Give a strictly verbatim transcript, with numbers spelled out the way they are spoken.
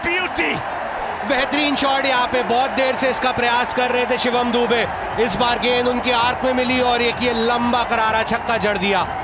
Beauty. बेहतरीन shot यहाँ पे, बहुत देर से इसका प्रयास कर रहे थे शिवम दुबे। इस बार गेंद उनके आर्क में मिली और एक ये लंबा करारा छक्का जड़ दिया।